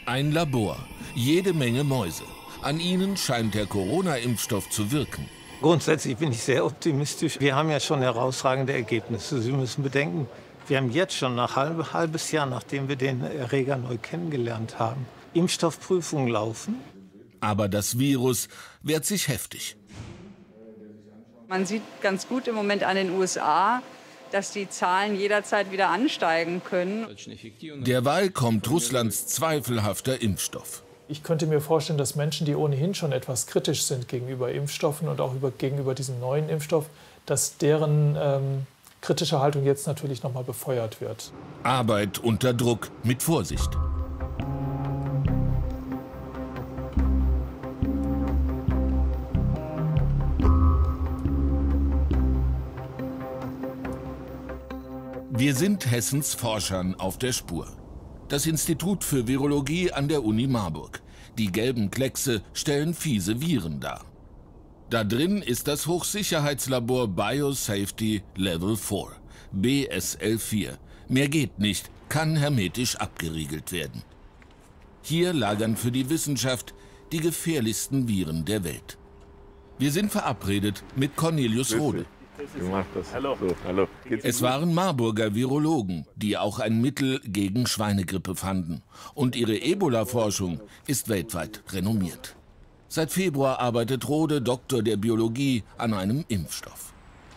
Ein Labor, jede Menge Mäuse. An ihnen scheint der Corona-Impfstoff zu wirken. Grundsätzlich bin ich sehr optimistisch. Wir haben ja schon herausragende Ergebnisse. Sie müssen bedenken, wir haben jetzt schon nach halbes Jahr, nachdem wir den Erreger neu kennengelernt haben, Impfstoffprüfungen laufen. Aber das Virus wehrt sich heftig. Man sieht ganz gut im Moment an den USA, dass die Zahlen jederzeit wieder ansteigen können. Derweil kommt Russlands zweifelhafter Impfstoff. Ich könnte mir vorstellen, dass Menschen, die ohnehin schon etwas kritisch sind gegenüber Impfstoffen und auch gegenüber diesem neuen Impfstoff, dass deren kritische Haltung jetzt natürlich noch mal befeuert wird. Arbeit unter Druck mit Vorsicht. Wir sind Hessens Forschern auf der Spur. Das Institut für Virologie an der Uni Marburg. Die gelben Kleckse stellen fiese Viren dar. Da drin ist das Hochsicherheitslabor Biosafety Level 4, BSL4. Mehr geht nicht, kann hermetisch abgeriegelt werden. Hier lagern für die Wissenschaft die gefährlichsten Viren der Welt. Wir sind verabredet mit Cornelius Rode. Hallo. So, hallo. Es waren Marburger Virologen, die auch ein Mittel gegen Schweinegrippe fanden. Und ihre Ebola-Forschung ist weltweit renommiert. Seit Februar arbeitet Rode, Doktor der Biologie, an einem Impfstoff.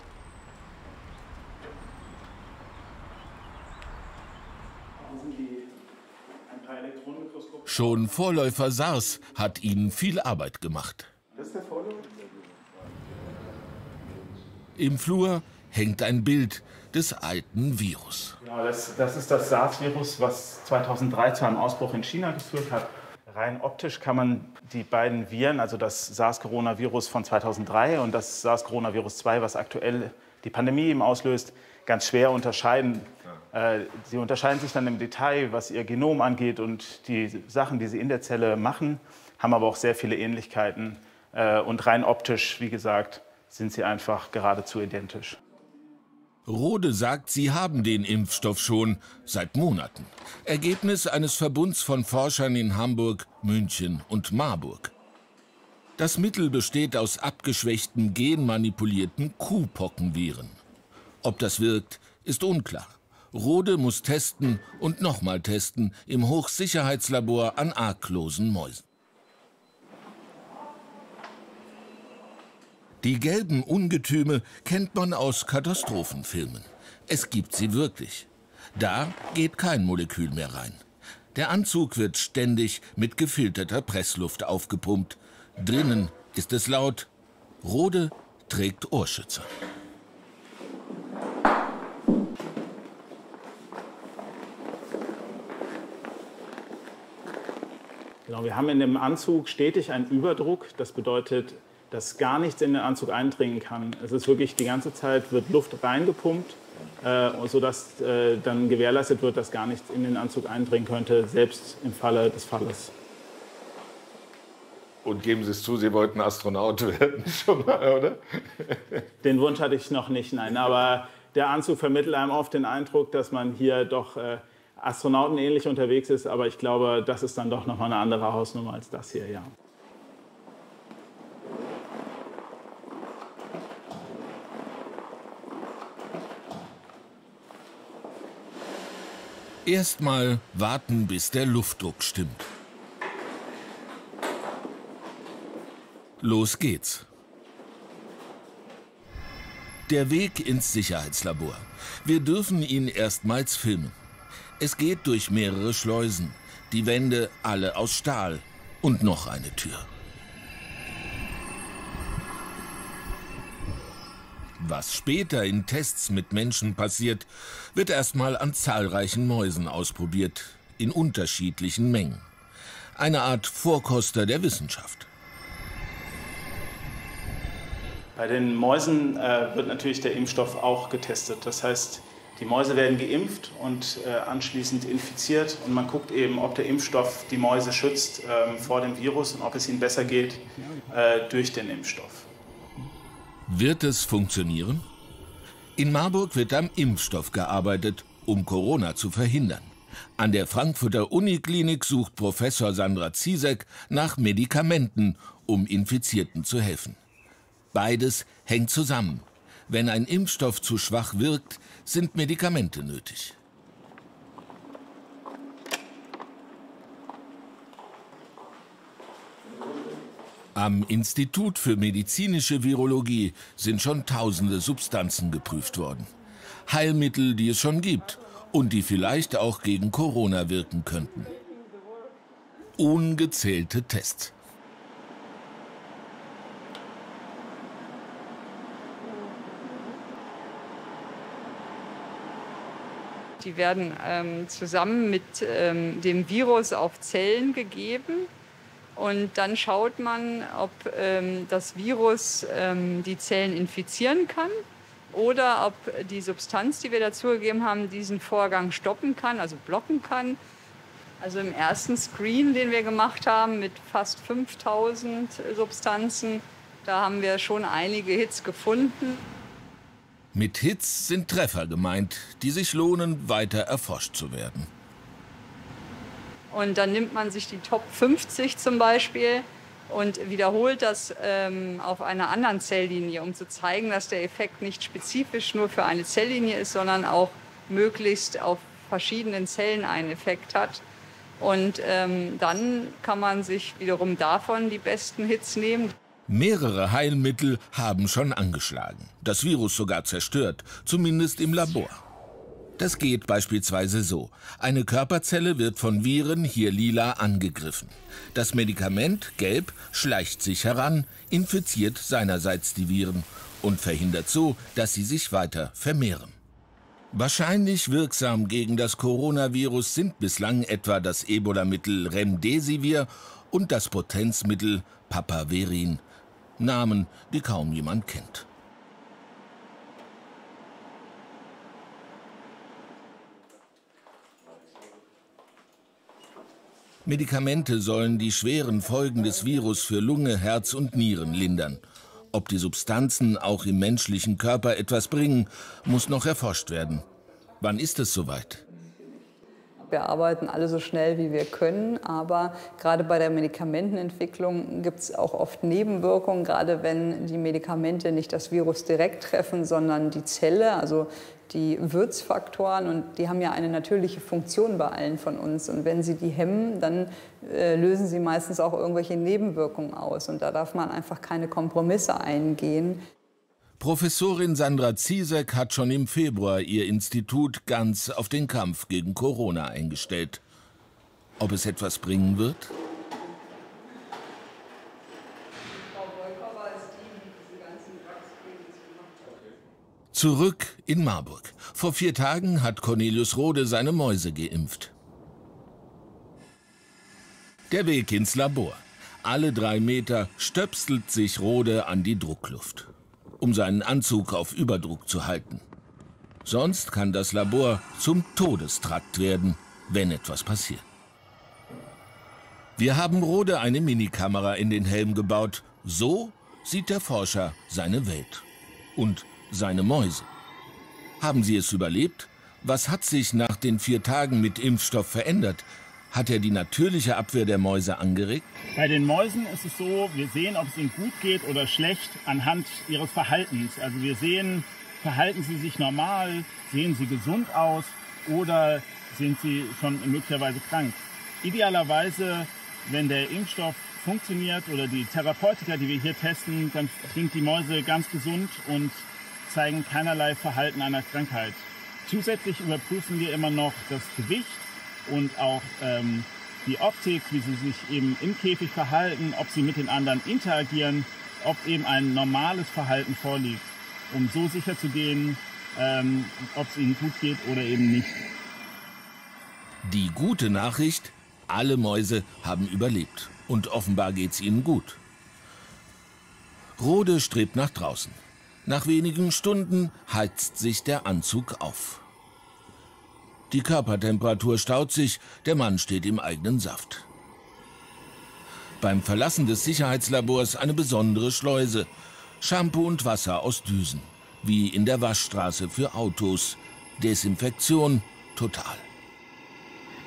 Schon Vorläufer SARS hat ihnen viel Arbeit gemacht. Das ist der Vorläufer? Im Flur hängt ein Bild des alten Virus. Genau, das ist das SARS-Virus, was 2003 zu einem Ausbruch in China geführt hat. Rein optisch kann man die beiden Viren, also das SARS-Coronavirus von 2003 und das SARS-Coronavirus 2, was aktuell die Pandemie eben auslöst, ganz schwer unterscheiden. Sie unterscheiden sich dann im Detail, was ihr Genom angeht und die Sachen, die sie in der Zelle machen, haben aber auch sehr viele Ähnlichkeiten. Und rein optisch, wie gesagt, sind sie einfach geradezu identisch. Rode sagt, sie haben den Impfstoff schon seit Monaten. Ergebnis eines Verbunds von Forschern in Hamburg, München und Marburg. Das Mittel besteht aus abgeschwächten, genmanipulierten Kuhpockenviren. Ob das wirkt, ist unklar. Rode muss testen und nochmal testen im Hochsicherheitslabor an arglosen Mäusen. Die gelben Ungetüme kennt man aus Katastrophenfilmen. Es gibt sie wirklich. Da geht kein Molekül mehr rein. Der Anzug wird ständig mit gefilterter Pressluft aufgepumpt. Drinnen ist es laut. Rode trägt Ohrschützer. Genau, wir haben in dem Anzug stetig einen Überdruck. Das bedeutet, dass gar nichts in den Anzug eindringen kann. Es ist wirklich, die ganze Zeit wird Luft reingepumpt, sodass dann gewährleistet wird, dass gar nichts in den Anzug eindringen könnte, selbst im Falle des Falles. Und geben Sie es zu, Sie wollten Astronaut werden schon mal, oder? Den Wunsch hatte ich noch nicht, nein. Aber der Anzug vermittelt einem oft den Eindruck, dass man hier doch astronautenähnlich unterwegs ist. Aber ich glaube, das ist dann doch noch mal eine andere Hausnummer als das hier, ja. Erstmal warten, bis der Luftdruck stimmt. Los geht's. Der Weg ins Sicherheitslabor. Wir dürfen ihn erstmals filmen. Es geht durch mehrere Schleusen. Die Wände alle aus Stahl. Und noch eine Tür. Was später in Tests mit Menschen passiert, wird erstmal an zahlreichen Mäusen ausprobiert, in unterschiedlichen Mengen. Eine Art Vorkoster der Wissenschaft. Bei den Mäusen wird natürlich der Impfstoff auch getestet. Das heißt, die Mäuse werden geimpft und anschließend infiziert. Und man guckt eben, ob der Impfstoff die Mäuse schützt vor dem Virus und ob es ihnen besser geht durch den Impfstoff. Wird es funktionieren? In Marburg wird am Impfstoff gearbeitet, um Corona zu verhindern. An der Frankfurter Uniklinik sucht Professor Sandra Ziesek nach Medikamenten, um Infizierten zu helfen. Beides hängt zusammen. Wenn ein Impfstoff zu schwach wirkt, sind Medikamente nötig. Am Institut für medizinische Virologie sind schon tausende Substanzen geprüft worden. Heilmittel, die es schon gibt und die vielleicht auch gegen Corona wirken könnten. Ungezählte Tests. Die werden zusammen mit dem Virus auf Zellen gegeben. Und dann schaut man, ob das Virus die Zellen infizieren kann oder ob die Substanz, die wir dazugegeben haben, diesen Vorgang stoppen kann, also blocken kann. Also im ersten Screen, den wir gemacht haben mit fast 5000 Substanzen, da haben wir schon einige Hits gefunden. Mit Hits sind Treffer gemeint, die sich lohnen, weiter erforscht zu werden. Und dann nimmt man sich die Top 50 zum Beispiel und wiederholt das auf einer anderen Zelllinie, um zu zeigen, dass der Effekt nicht spezifisch nur für eine Zelllinie ist, sondern auch möglichst auf verschiedenen Zellen einen Effekt hat. Und dann kann man sich wiederum davon die besten Hits nehmen. Mehrere Heilmittel haben schon angeschlagen, das Virus sogar zerstört, zumindest im Labor. Das geht beispielsweise so. Eine Körperzelle wird von Viren, hier lila, angegriffen. Das Medikament, gelb, schleicht sich heran, infiziert seinerseits die Viren und verhindert so, dass sie sich weiter vermehren. Wahrscheinlich wirksam gegen das Coronavirus sind bislang etwa das Ebola-Mittel Remdesivir und das Potenzmittel Papaverin. Namen, die kaum jemand kennt. Medikamente sollen die schweren Folgen des Virus für Lunge, Herz und Nieren lindern. Ob die Substanzen auch im menschlichen Körper etwas bringen, muss noch erforscht werden. Wann ist es soweit? Wir arbeiten alle so schnell, wie wir können, aber gerade bei der Medikamentenentwicklung gibt es auch oft Nebenwirkungen, gerade wenn die Medikamente nicht das Virus direkt treffen, sondern die Zelle, also die Wirtsfaktoren, und die haben ja eine natürliche Funktion bei allen von uns. Und wenn sie die hemmen, dann lösen sie meistens auch irgendwelche Nebenwirkungen aus. Und da darf man einfach keine Kompromisse eingehen. Professorin Sandra Ziesek hat schon im Februar ihr Institut ganz auf den Kampf gegen Corona eingestellt. Ob es etwas bringen wird? Zurück in Marburg. Vor 4 Tagen hat Cornelius Rode seine Mäuse geimpft. Der Weg ins Labor. Alle 3 Meter stöpselt sich Rode an die Druckluft, um seinen Anzug auf Überdruck zu halten. Sonst kann das Labor zum Todestrakt werden, wenn etwas passiert. Wir haben Rode eine Minikamera in den Helm gebaut. So sieht der Forscher seine Welt. Und seine Mäuse. Haben sie es überlebt? Was hat sich nach den 4 Tagen mit Impfstoff verändert? Hat er die natürliche Abwehr der Mäuse angeregt? Bei den Mäusen ist es so, wir sehen, ob es ihnen gut geht oder schlecht anhand ihres Verhaltens. Also wir sehen, verhalten sie sich normal, sehen sie gesund aus oder sind sie schon möglicherweise krank. Idealerweise, wenn der Impfstoff funktioniert oder die Therapeutika, die wir hier testen, dann sind die Mäuse ganz gesund und zeigen keinerlei Verhalten einer Krankheit. Zusätzlich überprüfen wir immer noch das Gewicht und auch die Optik, wie sie sich eben im Käfig verhalten, ob sie mit den anderen interagieren, ob eben ein normales Verhalten vorliegt, um so sicher zu gehen, ob es ihnen gut geht oder eben nicht. Die gute Nachricht: Alle Mäuse haben überlebt und offenbar geht's ihnen gut. Rode strebt nach draußen. Nach wenigen Stunden heizt sich der Anzug auf. Die Körpertemperatur staut sich, der Mann steht im eigenen Saft. Beim Verlassen des Sicherheitslabors eine besondere Schleuse. Shampoo und Wasser aus Düsen, wie in der Waschstraße für Autos. Desinfektion total.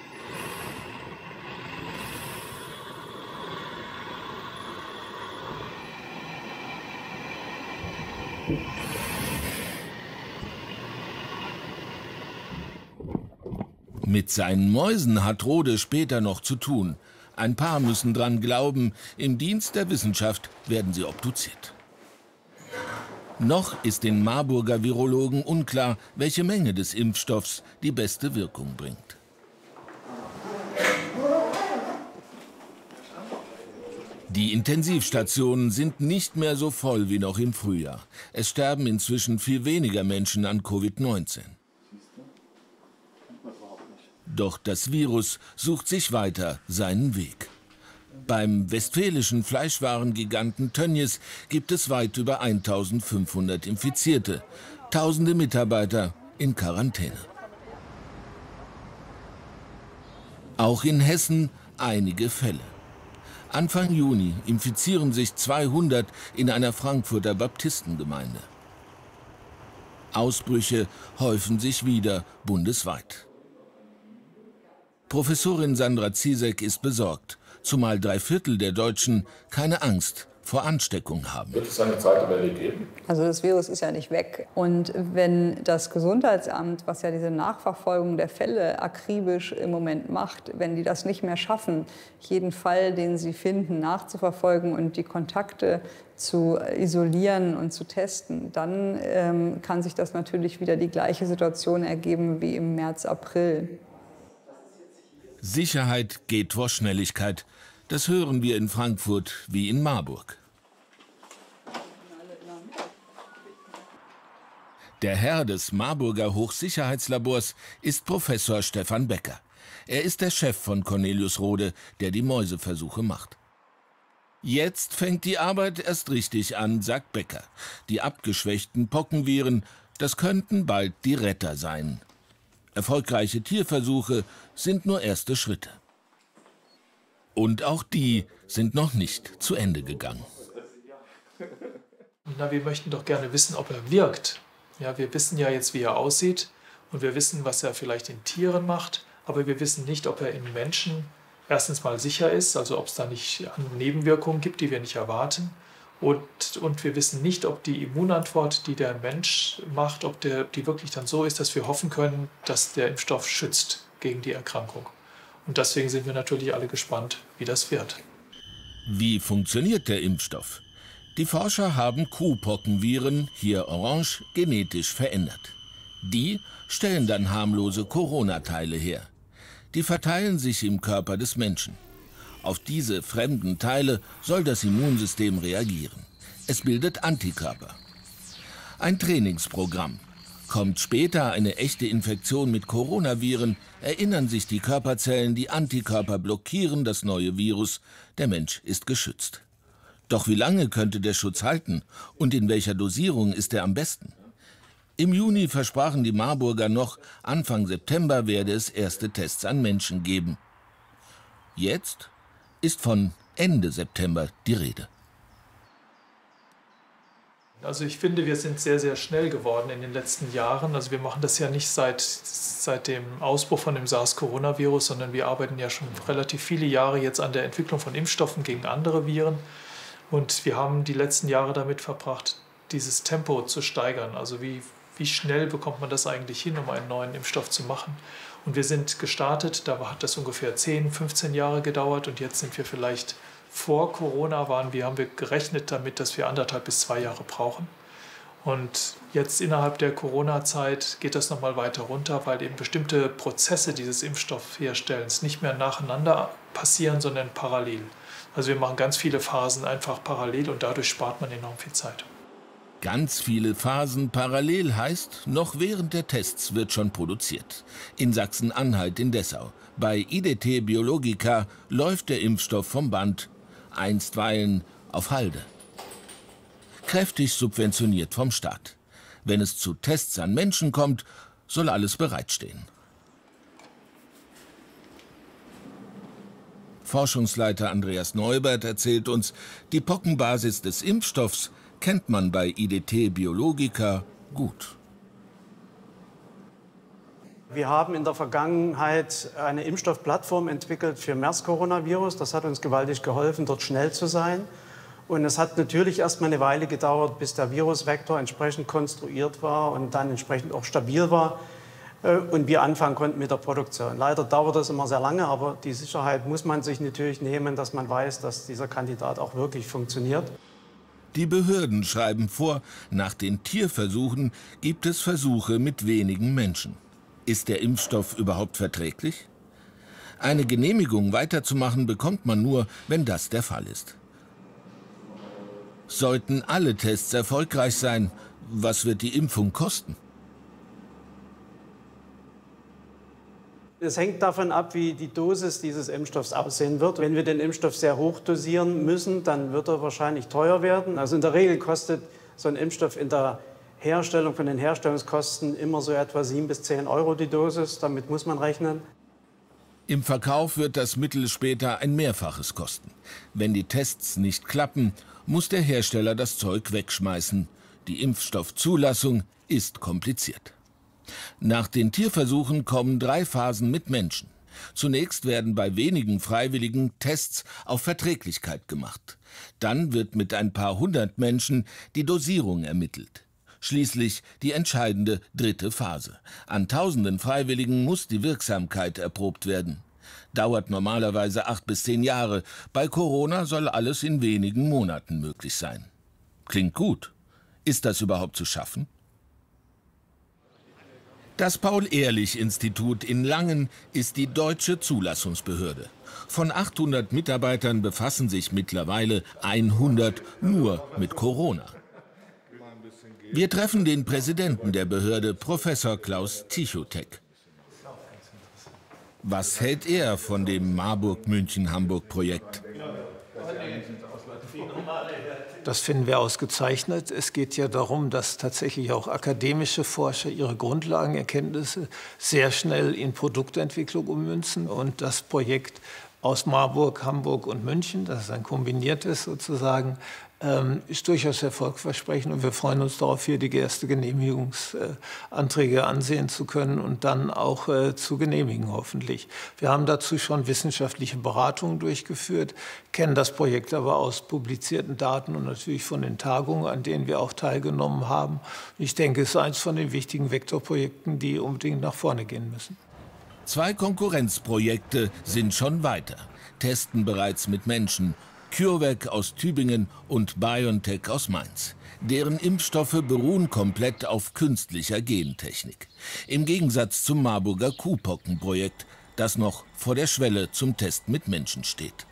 Mit seinen Mäusen hat Rode später noch zu tun. Ein paar müssen dran glauben, im Dienst der Wissenschaft werden sie obduziert. Noch ist den Marburger Virologen unklar, welche Menge des Impfstoffs die beste Wirkung bringt. Die Intensivstationen sind nicht mehr so voll wie noch im Frühjahr. Es sterben inzwischen viel weniger Menschen an Covid-19. Doch das Virus sucht sich weiter seinen Weg. Beim westfälischen Fleischwarengiganten Tönnies gibt es weit über 1500 Infizierte, tausende Mitarbeiter in Quarantäne. Auch in Hessen einige Fälle. Anfang Juni infizieren sich 200 in einer Frankfurter Baptistengemeinde. Ausbrüche häufen sich wieder bundesweit. Professorin Sandra Ziesek ist besorgt, zumal 3/4 der Deutschen keine Angst vor Ansteckung haben. Wird es eine zweite Welle geben? Also das Virus ist ja nicht weg. Und wenn das Gesundheitsamt, was ja diese Nachverfolgung der Fälle akribisch im Moment macht, wenn die das nicht mehr schaffen, jeden Fall, den sie finden, nachzuverfolgen und die Kontakte zu isolieren und zu testen, dann kann sich das natürlich wieder die gleiche Situation ergeben wie im März, April. Sicherheit geht vor Schnelligkeit. Das hören wir in Frankfurt wie in Marburg. Der Herr des Marburger Hochsicherheitslabors ist Professor Stefan Becker. Er ist der Chef von Cornelius Rode, der die Mäuseversuche macht. Jetzt fängt die Arbeit erst richtig an, sagt Becker. Die abgeschwächten Pockenviren, das könnten bald die Retter sein. Erfolgreiche Tierversuche sind nur erste Schritte. Und auch die sind noch nicht zu Ende gegangen. Na, wir möchten doch gerne wissen, ob er wirkt. Ja, wir wissen ja jetzt, wie er aussieht und wir wissen, was er vielleicht in Tieren macht, aber wir wissen nicht, ob er in Menschen erstens mal sicher ist, also ob es da nicht Nebenwirkungen gibt, die wir nicht erwarten. Und wir wissen nicht, ob die Immunantwort, die der Mensch macht, ob die wirklich dann so ist, dass wir hoffen können, dass der Impfstoff schützt gegen die Erkrankung. Und deswegen sind wir natürlich alle gespannt, wie das wird. Wie funktioniert der Impfstoff? Die Forscher haben Kuhpockenviren, hier orange, genetisch verändert. Die stellen dann harmlose Corona-Teile her. Die verteilen sich im Körper des Menschen. Auf diese fremden Teile soll das Immunsystem reagieren. Es bildet Antikörper. Ein Trainingsprogramm. Kommt später eine echte Infektion mit Coronaviren, erinnern sich die Körperzellen, die Antikörper blockieren das neue Virus. Der Mensch ist geschützt. Doch wie lange könnte der Schutz halten und in welcher Dosierung ist er am besten? Im Juni versprachen die Marburger noch, Anfang September werde es erste Tests an Menschen geben. Jetzt ist von Ende September die Rede. Also ich finde, wir sind sehr, sehr schnell geworden in den letzten Jahren. Also wir machen das ja nicht seit dem Ausbruch von dem SARS-Coronavirus, sondern wir arbeiten ja schon relativ viele Jahre jetzt an der Entwicklung von Impfstoffen gegen andere Viren. Und wir haben die letzten Jahre damit verbracht, dieses Tempo zu steigern. Also wie schnell bekommt man das eigentlich hin, um einen neuen Impfstoff zu machen? Und wir sind gestartet, da hat das ungefähr 10, 15 Jahre gedauert und jetzt sind wir vielleicht vor Corona haben wir gerechnet damit, dass wir 1,5 bis 2 Jahre brauchen. Und jetzt innerhalb der Corona-Zeit geht das nochmal weiter runter, weil eben bestimmte Prozesse dieses Impfstoffherstellens nicht mehr nacheinander passieren, sondern parallel. Also wir machen ganz viele Phasen einfach parallel und dadurch spart man enorm viel Zeit. Ganz viele Phasen parallel heißt, noch während der Tests wird schon produziert. In Sachsen-Anhalt in Dessau. Bei IDT Biologica läuft der Impfstoff vom Band, einstweilen auf Halde. Kräftig subventioniert vom Staat. Wenn es zu Tests an Menschen kommt, soll alles bereitstehen. Forschungsleiter Andreas Neubert erzählt uns, die Pockenbasis des Impfstoffs kennt man bei IDT Biologica gut. Wir haben in der Vergangenheit eine Impfstoffplattform entwickelt für MERS-Coronavirus. Das hat uns gewaltig geholfen, dort schnell zu sein. Und es hat natürlich erst mal eine Weile gedauert, bis der Virusvektor entsprechend konstruiert war und dann entsprechend auch stabil war. und wir anfangen konnten mit der Produktion. Leider dauert das immer sehr lange, aber die Sicherheit muss man sich natürlich nehmen, dass man weiß, dass dieser Kandidat auch wirklich funktioniert. Die Behörden schreiben vor, nach den Tierversuchen gibt es Versuche mit wenigen Menschen. Ist der Impfstoff überhaupt verträglich? Eine Genehmigung weiterzumachen bekommt man nur, wenn das der Fall ist. Sollten alle Tests erfolgreich sein, was wird die Impfung kosten? Es hängt davon ab, wie die Dosis dieses Impfstoffs aussehen wird. Wenn wir den Impfstoff sehr hoch dosieren müssen, dann wird er wahrscheinlich teuer werden. Also in der Regel kostet so ein Impfstoff in der Herstellung von den Herstellungskosten immer so etwa 7 bis 10 Euro die Dosis. Damit muss man rechnen. Im Verkauf wird das Mittel später ein Mehrfaches kosten. Wenn die Tests nicht klappen, muss der Hersteller das Zeug wegschmeißen. Die Impfstoffzulassung ist kompliziert. Nach den Tierversuchen kommen 3 Phasen mit Menschen. Zunächst werden bei wenigen Freiwilligen Tests auf Verträglichkeit gemacht. Dann wird mit ein paar hundert Menschen die Dosierung ermittelt. Schließlich die entscheidende 3. Phase. An tausenden Freiwilligen muss die Wirksamkeit erprobt werden. Dauert normalerweise 8 bis 10 Jahre. Bei Corona soll alles in wenigen Monaten möglich sein. Klingt gut. Ist das überhaupt zu schaffen? Das Paul-Ehrlich-Institut in Langen ist die deutsche Zulassungsbehörde. Von 800 Mitarbeitern befassen sich mittlerweile 100 nur mit Corona. Wir treffen den Präsidenten der Behörde, Professor Klaus Tichotek. Was hält er von dem Marburg-München-Hamburg-Projekt? Das finden wir ausgezeichnet. Es geht ja darum, dass tatsächlich auch akademische Forscher ihre Grundlagenerkenntnisse sehr schnell in Produktentwicklung ummünzen. Und das Projekt aus Marburg, Hamburg und München, das ist ein kombiniertes sozusagen, ist durchaus erfolgversprechend. Und wir freuen uns darauf, hier die ersten Genehmigungsanträge ansehen zu können und dann auch zu genehmigen, hoffentlich. Wir haben dazu schon wissenschaftliche Beratungen durchgeführt, kennen das Projekt aber aus publizierten Daten und natürlich von den Tagungen, an denen wir auch teilgenommen haben. Ich denke, es ist eines von den wichtigen Vektorprojekten, die unbedingt nach vorne gehen müssen. 2 Konkurrenzprojekte sind schon weiter, testen bereits mit Menschen. CureVac aus Tübingen und BioNTech aus Mainz. Deren Impfstoffe beruhen komplett auf künstlicher Gentechnik. Im Gegensatz zum Marburger Kuhpockenprojekt, das noch vor der Schwelle zum Test mit Menschen steht.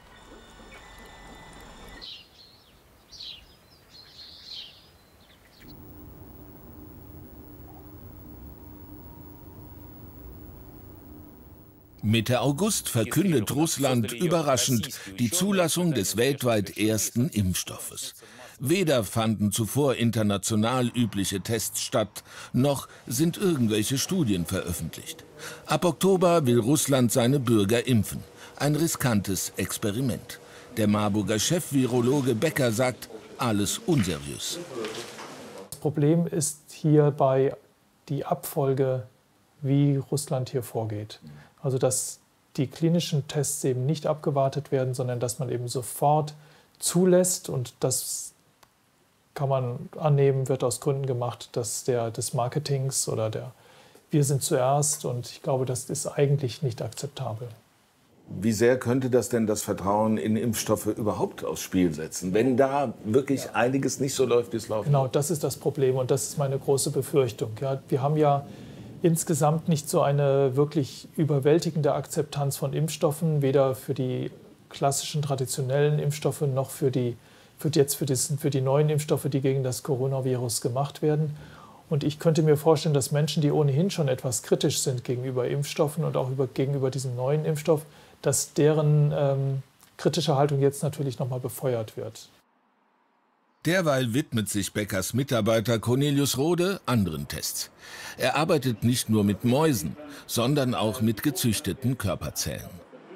Mitte August verkündet Russland überraschend die Zulassung des weltweit ersten Impfstoffes. Weder fanden zuvor international übliche Tests statt, noch sind irgendwelche Studien veröffentlicht. Ab Oktober will Russland seine Bürger impfen. Ein riskantes Experiment. Der Marburger Chefvirologe Becker sagt, alles unseriös. Das Problem ist hierbei die Abfolge, wie Russland hier vorgeht. Also dass die klinischen Tests eben nicht abgewartet werden, sondern dass man eben sofort zulässt. Und das kann man annehmen, wird aus Gründen gemacht, des Marketings oder wir sind zuerst. Und ich glaube, das ist eigentlich nicht akzeptabel. Wie sehr könnte das denn das Vertrauen in Impfstoffe überhaupt aufs Spiel setzen, wenn da wirklich einiges nicht so läuft, wie es läuft? Genau, das ist das Problem und das ist meine große Befürchtung. Ja, wir haben ja insgesamt nicht so eine wirklich überwältigende Akzeptanz von Impfstoffen, weder für die klassischen traditionellen Impfstoffe noch für die neuen Impfstoffe, die gegen das Coronavirus gemacht werden. Und ich könnte mir vorstellen, dass Menschen, die ohnehin schon etwas kritisch sind gegenüber Impfstoffen und auch gegenüber diesem neuen Impfstoff, dass deren kritische Haltung jetzt natürlich nochmal befeuert wird. Derweil widmet sich Beckers Mitarbeiter Cornelius Rode anderen Tests. Er arbeitet nicht nur mit Mäusen, sondern auch mit gezüchteten Körperzellen.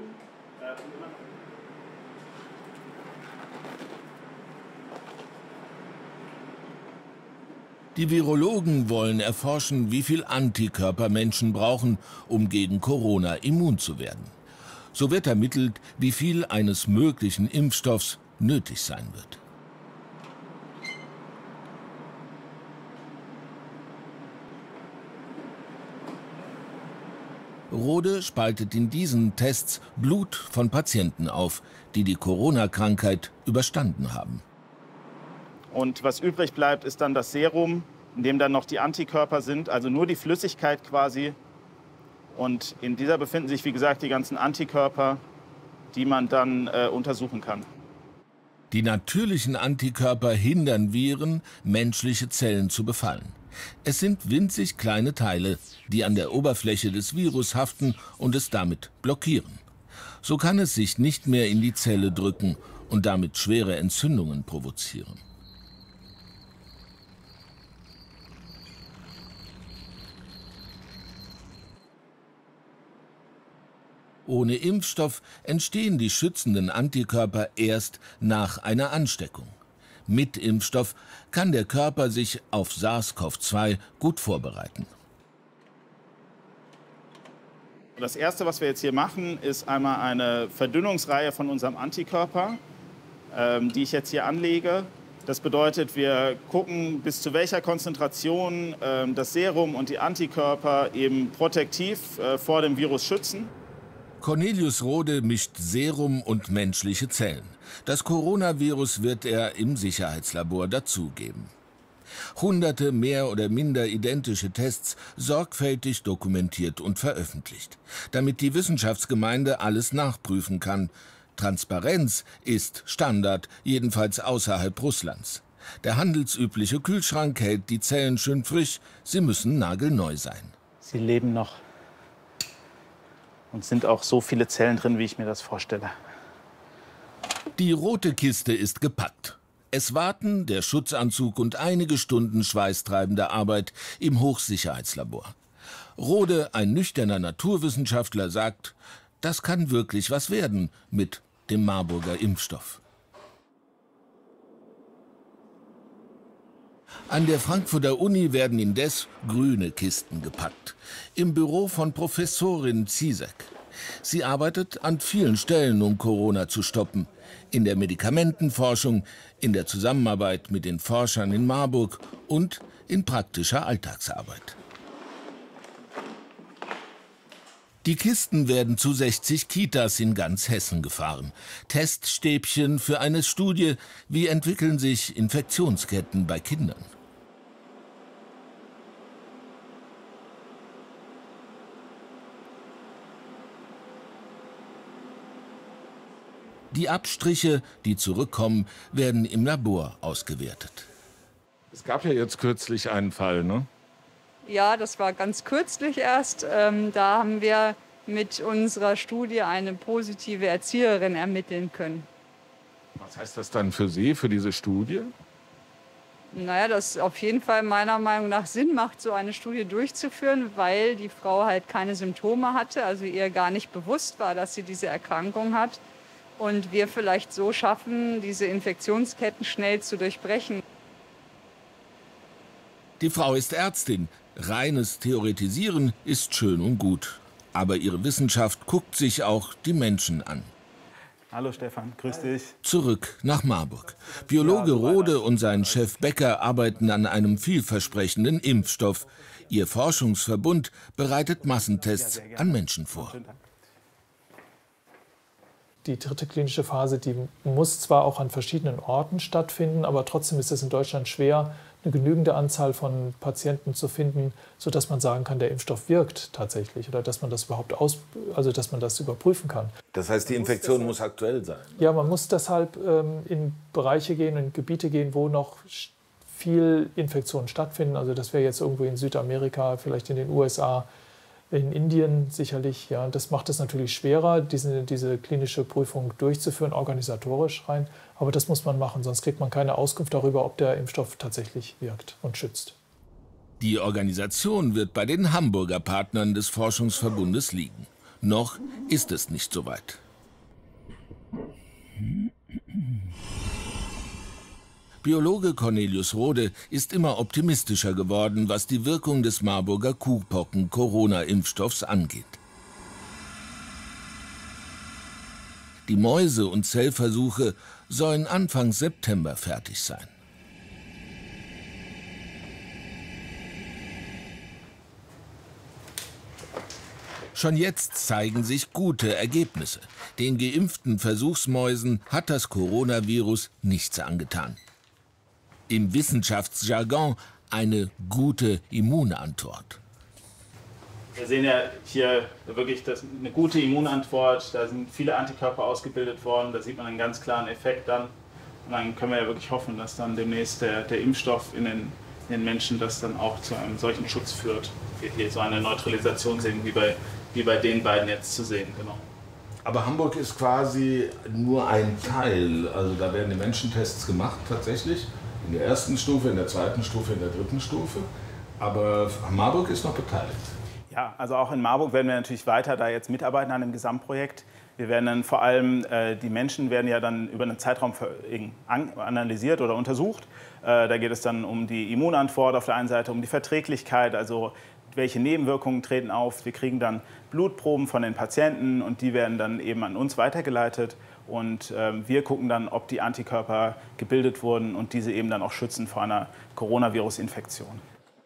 Die Virologen wollen erforschen, wie viel Antikörper Menschen brauchen, um gegen Corona immun zu werden. So wird ermittelt, wie viel eines möglichen Impfstoffs nötig sein wird. Rode spaltet in diesen Tests Blut von Patienten auf, die die Corona-Krankheit überstanden haben. Und was übrig bleibt, ist dann das Serum, in dem dann noch die Antikörper sind, also nur die Flüssigkeit quasi. Und in dieser befinden sich, wie gesagt, die ganzen Antikörper, die man dann untersuchen kann. Die natürlichen Antikörper hindern Viren, menschliche Zellen zu befallen. Es sind winzig kleine Teile, die an der Oberfläche des Virus haften und es damit blockieren. So kann es sich nicht mehr in die Zelle drücken und damit schwere Entzündungen provozieren. Ohne Impfstoff entstehen die schützenden Antikörper erst nach einer Ansteckung. Mit Impfstoff kann der Körper sich auf SARS-CoV-2 gut vorbereiten. Das Erste, was wir jetzt hier machen, ist einmal eine Verdünnungsreihe von unserem Antikörper, die ich jetzt hier anlege. Das bedeutet, wir gucken, bis zu welcher Konzentration das Serum und die Antikörper eben protektiv vor dem Virus schützen. Cornelius Rode mischt Serum und menschliche Zellen. Das Coronavirus wird er im Sicherheitslabor dazugeben. Hunderte mehr oder minder identische Tests sorgfältig dokumentiert und veröffentlicht, damit die Wissenschaftsgemeinde alles nachprüfen kann. Transparenz ist Standard, jedenfalls außerhalb Russlands. Der handelsübliche Kühlschrank hält die Zellen schön frisch, sie müssen nagelneu sein. Sie leben noch. Und sind auch so viele Zellen drin, wie ich mir das vorstelle. Die rote Kiste ist gepackt. Es warten der Schutzanzug und einige Stunden schweißtreibender Arbeit im Hochsicherheitslabor. Rode, ein nüchterner Naturwissenschaftler, sagt, das kann wirklich was werden mit dem Marburger Impfstoff. An der Frankfurter Uni werden indes grüne Kisten gepackt. Im Büro von Professorin Ziesek. Sie arbeitet an vielen Stellen, um Corona zu stoppen. In der Medikamentenforschung, in der Zusammenarbeit mit den Forschern in Marburg und in praktischer Alltagsarbeit. Die Kisten werden zu 60 Kitas in ganz Hessen gefahren. Teststäbchen für eine Studie, wie entwickeln sich Infektionsketten bei Kindern. Die Abstriche, die zurückkommen, werden im Labor ausgewertet. Es gab ja jetzt kürzlich einen Fall, ne? Ja, das war ganz kürzlich erst. Da haben wir mit unserer Studie eine positive Erzieherin ermitteln können. Was heißt das dann für Sie, für diese Studie? Naja, das auf jeden Fall meiner Meinung nach Sinn macht, so eine Studie durchzuführen, weil die Frau halt keine Symptome hatte, also ihr gar nicht bewusst war, dass sie diese Erkrankung hat. Und wir vielleicht so schaffen, diese Infektionsketten schnell zu durchbrechen. Die Frau ist Ärztin. Reines Theoretisieren ist schön und gut. Aber ihre Wissenschaft guckt sich auch die Menschen an. Hallo Stefan, grüß dich. Zurück nach Marburg. Biologe Rode und sein Chef Becker arbeiten an einem vielversprechenden Impfstoff. Ihr Forschungsverbund bereitet Massentests an Menschen vor. Die dritte klinische Phase, die muss zwar auch an verschiedenen Orten stattfinden, aber trotzdem ist es in Deutschland schwer, eine genügende Anzahl von Patienten zu finden, sodass man sagen kann, der Impfstoff wirkt tatsächlich oder dass man das überhaupt dass man das überprüfen kann. Das heißt, die Infektion muss aktuell sein? Ja, man muss deshalb in Bereiche gehen, in Gebiete gehen, wo noch viel Infektionen stattfinden. Also das wäre jetzt irgendwo in Südamerika, vielleicht in den USA, in Indien sicherlich. Ja, das macht es natürlich schwerer, diese klinische Prüfung durchzuführen, organisatorisch rein. Aber das muss man machen, sonst kriegt man keine Auskunft darüber, ob der Impfstoff tatsächlich wirkt und schützt. Die Organisation wird bei den Hamburger Partnern des Forschungsverbundes liegen. Noch ist es nicht so weit. Biologe Cornelius Rode ist immer optimistischer geworden, was die Wirkung des Marburger Kuhpocken-Corona-Impfstoffs angeht. Die Mäuse- und Zellversuche sollen Anfang September fertig sein. Schon jetzt zeigen sich gute Ergebnisse. Den geimpften Versuchsmäusen hat das Coronavirus nichts angetan. Im Wissenschaftsjargon eine gute Immunantwort. Wir sehen ja hier wirklich eine gute Immunantwort. Da sind viele Antikörper ausgebildet worden. Da sieht man einen ganz klaren Effekt dann. Und dann können wir ja wirklich hoffen, dass dann demnächst der Impfstoff in den Menschen das dann auch zu einem solchen Schutz führt. Wir hier so eine Neutralisation sehen, wie bei den beiden jetzt zu sehen. Genau. Aber Hamburg ist quasi nur ein Teil. Also da werden die Menschentests gemacht tatsächlich. In der ersten Stufe, in der zweiten Stufe, in der dritten Stufe. Aber Marburg ist noch beteiligt. Ja, also auch in Marburg werden wir natürlich weiter da jetzt mitarbeiten an dem Gesamtprojekt. Wir werden dann vor allem, die Menschen werden ja dann über einen Zeitraum analysiert oder untersucht. Da geht es dann um die Immunantwort auf der einen Seite, um die Verträglichkeit, also welche Nebenwirkungen treten auf. Wir kriegen dann Blutproben von den Patienten und die werden dann eben an uns weitergeleitet. Und wir gucken dann, ob die Antikörper gebildet wurden und diese eben dann auch schützen vor einer Coronavirus-Infektion.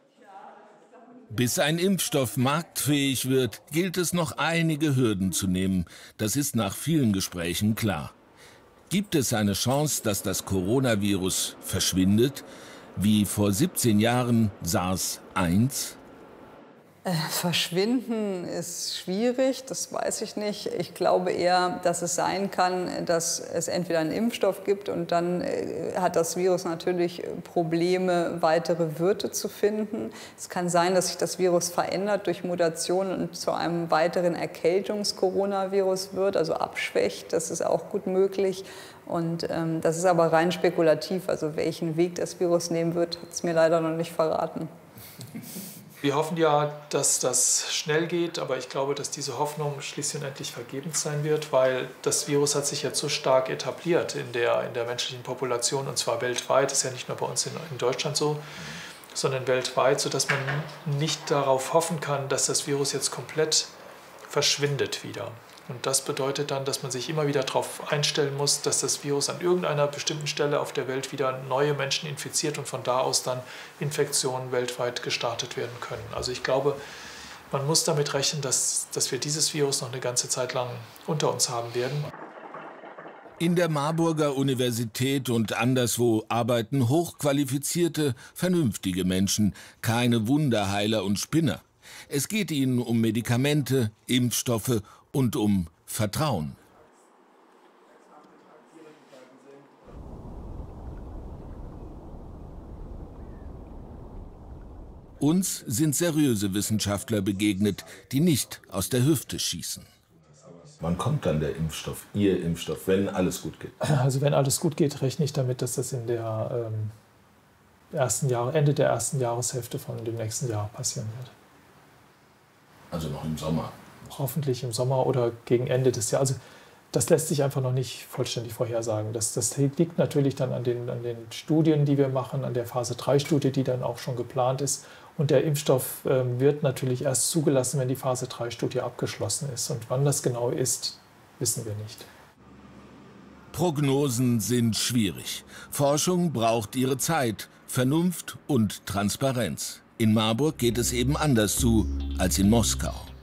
Bis ein Impfstoff marktfähig wird, gilt es noch einige Hürden zu nehmen. Das ist nach vielen Gesprächen klar. Gibt es eine Chance, dass das Coronavirus verschwindet, wie vor 17 Jahren SARS-1? Verschwinden ist schwierig, das weiß ich nicht. Ich glaube eher, dass es sein kann, dass es entweder einen Impfstoff gibt und dann hat das Virus natürlich Probleme, weitere Wirte zu finden. Es kann sein, dass sich das Virus verändert durch Mutationen und zu einem weiteren Erkältungs-Coronavirus wird, also abschwächt. Das ist auch gut möglich. Und das ist aber rein spekulativ. Also welchen Weg das Virus nehmen wird, hat es mir leider noch nicht verraten. Wir hoffen ja, dass das schnell geht, aber ich glaube, dass diese Hoffnung schließlich und endlich vergebens sein wird, weil das Virus hat sich jetzt so stark etabliert in der menschlichen Population, und zwar weltweit. Das ist ja nicht nur bei uns in Deutschland so, sondern weltweit, sodass man nicht darauf hoffen kann, dass das Virus jetzt komplett verschwindet wieder. Und das bedeutet dann, dass man sich immer wieder darauf einstellen muss, dass das Virus an irgendeiner bestimmten Stelle auf der Welt wieder neue Menschen infiziert und von da aus dann Infektionen weltweit gestartet werden können. Also ich glaube, man muss damit rechnen, dass wir dieses Virus noch eine ganze Zeit lang unter uns haben werden. In der Marburger Universität und anderswo arbeiten hochqualifizierte, vernünftige Menschen, keine Wunderheiler und Spinner. Es geht ihnen um Medikamente, Impfstoffe und um Vertrauen. Uns sind seriöse Wissenschaftler begegnet, die nicht aus der Hüfte schießen. Wann kommt dann der Impfstoff, Ihr Impfstoff, wenn alles gut geht? Also wenn alles gut geht, rechne ich damit, dass das in der Ende der ersten Jahreshälfte von dem nächsten Jahr passieren wird. Also noch im Sommer? Hoffentlich im Sommer oder gegen Ende des Jahres. Also das lässt sich einfach noch nicht vollständig vorhersagen. Das liegt natürlich dann an den Studien, die wir machen, an der Phase-3-Studie, die dann auch schon geplant ist. Und der Impfstoff wird natürlich erst zugelassen, wenn die Phase-3-Studie abgeschlossen ist. Und wann das genau ist, wissen wir nicht. Prognosen sind schwierig. Forschung braucht ihre Zeit, Vernunft und Transparenz. In Marburg geht es eben anders zu als in Moskau.